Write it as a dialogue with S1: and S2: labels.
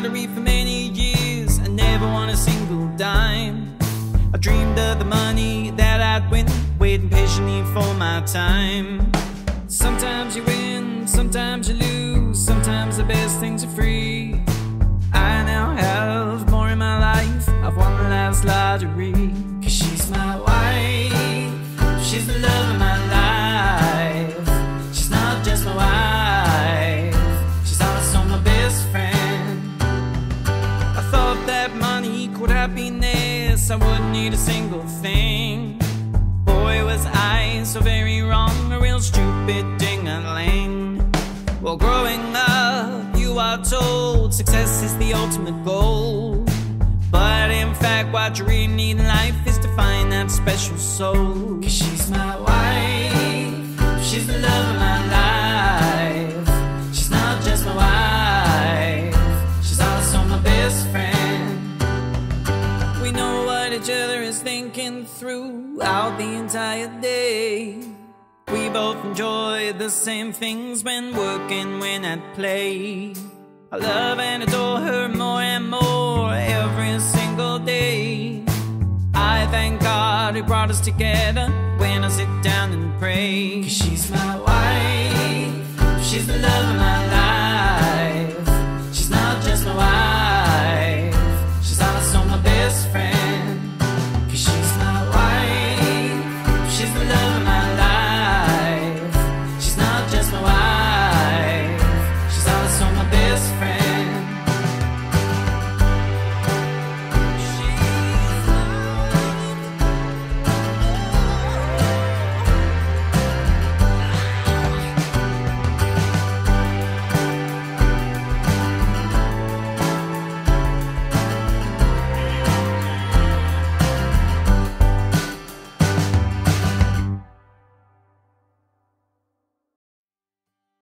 S1: lottery for many years. I never won a single dime. I dreamed of the money that I'd win, waiting patiently for my time. Sometimes you win, sometimes you lose, sometimes the best things are free. I now have more in my life, I've won the last lottery. 'Cause she's my wife, she's the love of my life. She's not just my wife, she's also my best friend. I thought that money equaled happiness, I wouldn't need a single thing. Boy, was I so very wrong, a real stupid ding-a-ling. Well, growing up, you are told success is the ultimate goal. But in fact, what you really need in life is to find that special soul. 'Cause she's my wife, she's the love of my life. She's not just my wife, she's also my best friend. We know what each other is thinking throughout the entire day. We both enjoy the same things when working, when at play. I love and adore her more and more every single day. I thank God who brought us together when I sit down and pray. 'Cause she's my wife, she's the love of my